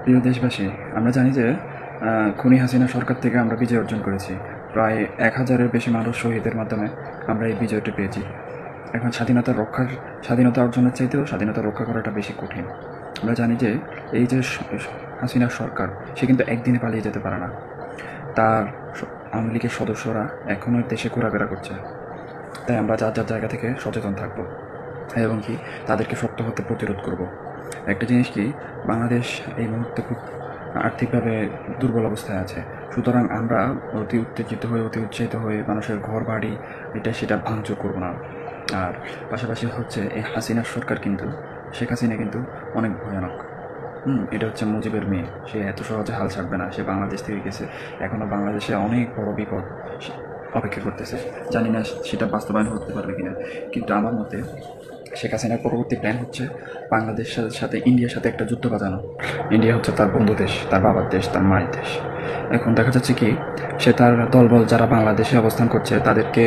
প্রিয় দেশবাসী, আমরা জানি যে খুনি হাসিনা সরকার থেকে আমরা বিজয় অর্জন করেছি। প্রায় ১,০০০-এর বেশি মানুষ শহীদের মাধ্যমে আমরা এই বিজয়টি পেয়েছি। এখন স্বাধীনতা অর্জনের চাইতেও স্বাধীনতা রক্ষা করাটা বেশি কঠিন। আমরা জানি যে এই যে হাসিনা সরকার, সে কিন্তু একদিনে পালিয়ে যেতে পারে না। তার আওয়ামী লীগের সদস্যরা এখনও দেশে ঘোরাফেরা করছে। তাই আমরা যার যার জায়গা থেকে সচেতন থাকব এবং কি তাদেরকে শক্ত হতে প্রতিরোধ করব। একটা জিনিস কি, বাংলাদেশ এই মুহূর্তে খুব আর্থিকভাবে দুর্বল অবস্থায় আছে। সুতরাং আমরা অতি উত্তেজিত হয়ে অতি উৎসাহিত হয়ে মানুষের ঘর বাড়ি সেটা ভাঙচুর করবো না। আর পাশাপাশি হচ্ছে এই হাসিনার সরকার কিন্তু, শেখ হাসিনা কিন্তু অনেক ভয়ানক। এটা হচ্ছে মুজিবের মেয়ে, সে এত সহজে হাল ছাড়বে না। সে বাংলাদেশ থেকে গেছে, এখনও বাংলাদেশে অনেক বড় বিপদ অপেক্ষা করতেছে। জানি না সেটা বাস্তবায়ন হতে পারবে কিনা, কিন্তু আমার মতে শেখ হাসিনার পরবর্তী প্ল্যান হচ্ছে বাংলাদেশের সাথে ইন্ডিয়ার সাথে একটা যুদ্ধ বাজানো। ইন্ডিয়া হচ্ছে তার বন্ধু দেশ, তার বাবার দেশ, তার মায়ের দেশ। এখন দেখা যাচ্ছে কি, সে তার দলবল যারা বাংলাদেশে অবস্থান করছে তাদেরকে,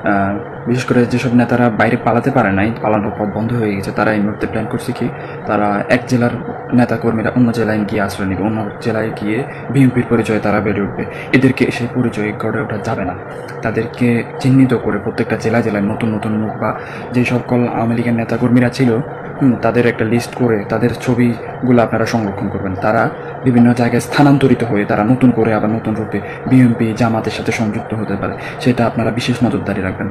বিশেষ করে যেসব নেতারা বাইরে পালাতে পারে নাই, পালানোর পথ বন্ধ হয়ে গেছে, তারা এই মুহূর্তে প্ল্যান করছে কি, তারা এক জেলার নেতাকর্মীরা অন্য জেলায় গিয়ে আশ্রয় নেবে, অন্য জেলায় গিয়ে বিএনপির পরিচয়ে তারা বেড়ে উঠবে। এদেরকে সেই পরিচয় গড়ে ওঠা যাবে না। তাদেরকে চিহ্নিত করে প্রত্যেকটা জেলায় জেলায় নতুন নতুন মুখ বা যে সকল আওয়ামী লীগের নেতাকর্মীরা ছিল, তাদের একটা লিস্ট করে তাদের ছবিগুলো আপনারা সংরক্ষণ করবেন। তারা বিভিন্ন জায়গায় স্থানান্তরিত হয়ে তারা নতুন করে আবার নতুন রূপে বিএনপি জামাতের সাথে সংযুক্ত হতে পারে, সেটা আপনারা বিশেষ নজরদারি রাখবেন।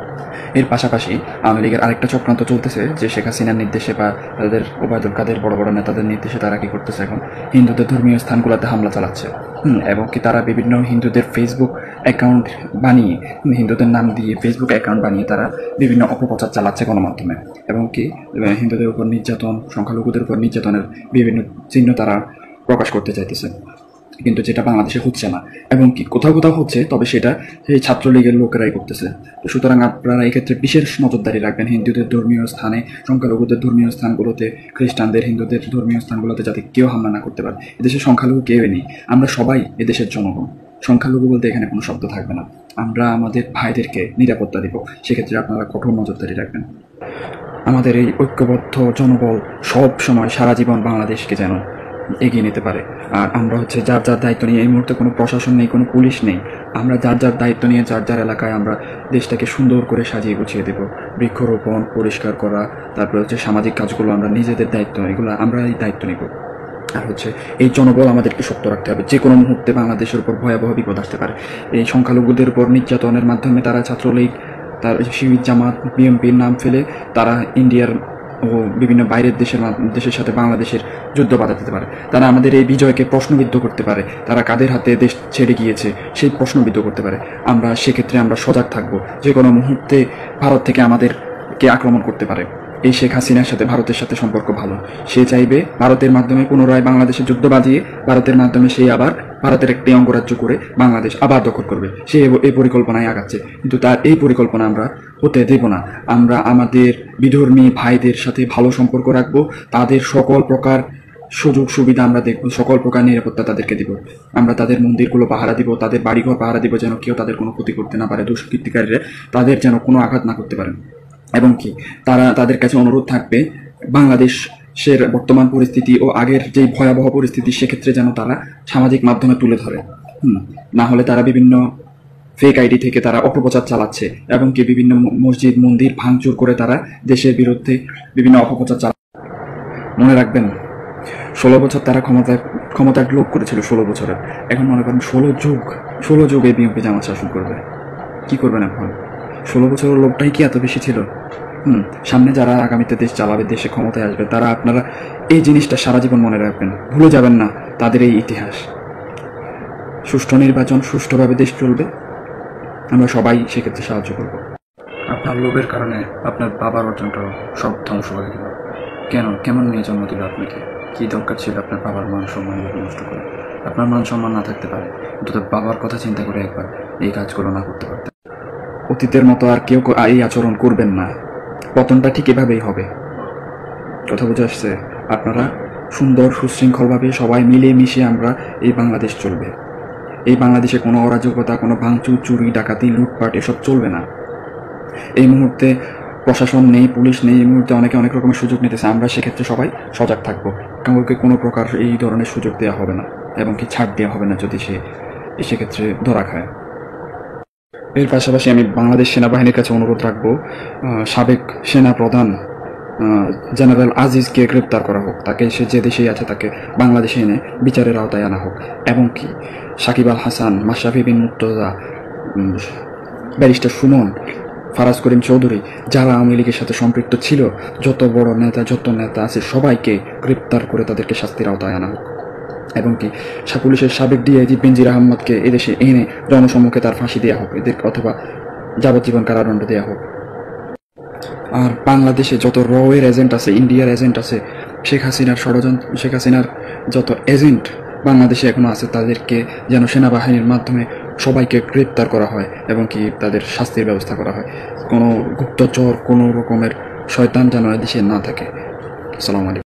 এর পাশাপাশি আওয়ামী লীগের আরেকটা চক্রান্ত চলতেছে, যে শেখ হাসিনার নির্দেশে বা তাদের ওবায়দুল কাদের বড় বড় নেতাদের নির্দেশে তারা কি করতেছে, এখন হিন্দুদের ধর্মীয় স্থানগুলোতে হামলা চালাচ্ছে। এবং কি তারা বিভিন্ন হিন্দুদের ফেসবুক অ্যাকাউন্ট বানিয়ে, হিন্দুদের নাম দিয়ে ফেসবুক অ্যাকাউন্ট বানিয়ে তারা বিভিন্ন অপপ্রচার চালাচ্ছে গণমাধ্যমে। এবং কি হিন্দুদের উপর নির্যাতন, সংখ্যালঘুদের উপর নির্যাতনের বিভিন্ন চিহ্ন তারা প্রকাশ করতে চাইতেছে, কিন্তু যেটা বাংলাদেশে হচ্ছে না। এবং কি কোথাও কোথাও হচ্ছে, তবে সেটা সেই ছাত্রলীগের লোকেরাই করতেছে। তো সুতরাং আপনারা এক্ষেত্রে বিশেষ নজরদারি রাখবেন হিন্দুদের ধর্মীয় স্থানে, সংখ্যালঘুদের ধর্মীয় স্থানগুলোতে, খ্রিস্টানদের, হিন্দুদের ধর্মীয় স্থানগুলোতে যাতে কেউ হামলা না করতে পারে। এদেশে সংখ্যালঘু কেউই নেই, আমরা সবাই এদেশের জনগণ। সংখ্যালঘু বলতে এখানে কোনো শব্দ থাকবে না। আমরা আমাদের ভাইদেরকে নিরাপত্তা দিব, সেক্ষেত্রে আপনারা কঠোর নজরদারি রাখবেন। আমাদের এই ঐক্যবদ্ধ জনবল সব সময় সারা জীবন বাংলাদেশকে যেন এগিয়ে নিতে পারে। আর আমরা হচ্ছে যার যার দায়িত্ব নিয়ে, এই মুহূর্তে কোনো প্রশাসন নেই, কোনো পুলিশ নেই, আমরা যার যার দায়িত্ব নিয়ে যার যার এলাকায় আমরা দেশটাকে সুন্দর করে সাজিয়ে গুছিয়ে দেব। বৃক্ষরোপণ, পরিষ্কার করা, তারপরে হচ্ছে সামাজিক কাজগুলো আমরা নিজেদের দায়িত্ব, এগুলো আমরা এই দায়িত্ব নিব। আর হচ্ছে এই জনবল আমাদেরকে শক্ত রাখতে হবে। যে কোনো মুহূর্তে বাংলাদেশের উপর ভয়াবহ বিপদ আসতে পারে। এই সংখ্যালঘুদের উপর নির্যাতনের মাধ্যমে তারা ছাত্রলীগ, তার শিবির, জামাত, বিএনপির নাম ফেলে তারা ইন্ডিয়ার ও বিভিন্ন বাইরের দেশের সাথে বাংলাদেশের যুদ্ধ বাঁধাতে পারে। তারা আমাদের এই বিজয়কে প্রশ্নবিদ্ধ করতে পারে। তারা কাদের হাতে দেশ ছেড়ে গিয়েছে সেই প্রশ্নবিদ্ধ করতে পারে। আমরা সেক্ষেত্রে আমরা সজাগ থাকব। যে কোনো মুহূর্তে ভারত থেকে আমাদেরকে আক্রমণ করতে পারে। এই শেখ হাসিনার সাথে ভারতের সাথে সম্পর্ক ভালো, সে চাইবে ভারতের মাধ্যমে পুনরায় বাংলাদেশে যুদ্ধ বাঁধিয়ে ভারতের মাধ্যমে সে আবার ভারতের একটি অঙ্গরাজ্য করে বাংলাদেশ আবার দখল করবে। সে এই পরিকল্পনায় আগাচ্ছে, কিন্তু তার এই পরিকল্পনা আমরা হতে দেব না। আমরা আমাদের বিধর্মী ভাইদের সাথে ভালো সম্পর্ক রাখবো, তাদের সকল প্রকার সুযোগ সুবিধা আমরা দেখব, সকল প্রকার নিরাপত্তা তাদেরকে দিব। আমরা তাদের মন্দিরগুলো পাহারা দিব, তাদের বাড়িঘর পাহারা দিব, যেন কেউ তাদের কোনো ক্ষতি করতে না পারে। দুষ্কৃতিকারীরা তাদের যেন কোনো আঘাত না করতে পারেন। এবং কি তাদের কাছে অনুরোধ থাকবে, বাংলাদেশের বর্তমান পরিস্থিতি ও আগের যে ভয়াবহ পরিস্থিতি, সেক্ষেত্রে যেন তারা সামাজিক মাধ্যমে তুলে ধরে। না হলে তারা বিভিন্ন ফেক আইডি থেকে তারা অপপ্রচার চালাচ্ছে, এবং কি বিভিন্ন মসজিদ মন্দির ভাঙচুর করে তারা দেশের বিরুদ্ধে বিভিন্ন অপপ্রচার চালাচ্ছে। মনে রাখবেন, 16 বছর তারা ক্ষমতার লোভ করেছিল, 16 বছরের। এখন মনে করেন 16 যুগ এই বিএনপি জামাত শাসন করবে। কি করবেন এখন? 16 বছরের লোভটাই কি এত বেশি ছিল? সামনে যারা আগামীতে দেশ চালাবে, দেশে ক্ষমতায় আসবে, তারা আপনারা এই জিনিসটা সারা জীবন মনে রাখবেন, ভুলে যাবেন না তাদের এই ইতিহাস। সুষ্ঠু নির্বাচন, সুষ্ঠুভাবে দেশ চলবে, আমরা সবাই সেক্ষেত্রে সাহায্য করব। আপনার লোভের কারণে আপনার বাবার অর্জনটাও সব ধ্বংস হয়ে গেল। কেমন নিয়ে জন্ম দিল আপনাকে? কি দরকার ছিল আপনার বাবার মান সম্মান নষ্ট করে? আপনার মান সম্মান না থাকতে পারে, কিন্তু তার বাবার কথা চিন্তা করে একবার এই কাজগুলো না করতে পারতেন। অতীতের মতো আর কেউ এই আচরণ করবেন না। পতনটা ঠিক এভাবেই হবে। কথা বুঝে আসছে? আপনারা সুন্দর সুশৃঙ্খলভাবে সবাই মিলে মিশে আমরা এই বাংলাদেশ চলবে। এই বাংলাদেশে কোনো অরাজকতা, কোনো ভাঙচুর, চুরি, ডাকাতি, লুটপাট এসব চলবে না। এই মুহূর্তে প্রশাসন নেই, পুলিশ নেই, এই মুহূর্তে অনেকে অনেক রকমের সুযোগ নিতেছে। আমরা সেক্ষেত্রে সবাই সজাগ থাকবো। কাউকে কোনো প্রকার এই ধরনের সুযোগ দেওয়া হবে না এবং কি ছাড় দেওয়া হবে না যদি সে সেক্ষেত্রে ধরা খায়। এর পাশাপাশি আমি বাংলাদেশ সেনাবাহিনীর কাছে অনুরোধ রাখবো, সাবেক সেনা প্রধান জেনারেল আজিজকে গ্রেপ্তার করা হোক, তাকে সে যে দেশেই আছে তাকে বাংলাদেশে এনে বিচারের আওতায় আনা হোক, এবং কি সাকিব আল হাসান, মাশরাফি বিন মুর্তজা, ব্যারিস্টার সুমন, ফারাজ করিম চৌধুরী, যারা আওয়ামী লীগের সাথে সম্পৃক্ত ছিল, যত বড় নেতা যত নেতা আছে সবাইকে গ্রেপ্তার করে তাদেরকে শাস্তির আওতায় আনা হোক, এবং কি পুলিশের সাবেক ডিআইজি বেনজির আহমদকে এদেশে এনে জনসম্মুখে তার ফাঁসি দেওয়া হোক এদের, অথবা যাবজ্জীবন কারাদণ্ড দেওয়া হোক। আর বাংলাদেশে যত রয়ের এজেন্ট আছে, ইন্ডিয়ার এজেন্ট আছে, শেখ হাসিনার যত এজেন্ট বাংলাদেশে এখনো আছে, তাদেরকে যেন সেনাবাহিনীর মাধ্যমে সবাইকে গ্রেপ্তার করা হয় এবং কি তাদের শাস্তির ব্যবস্থা করা হয়। কোনো গুপ্তচর, কোনো রকমের শয়তান যেন এদেশে না থাকে। আসসালামু আলাইকুম।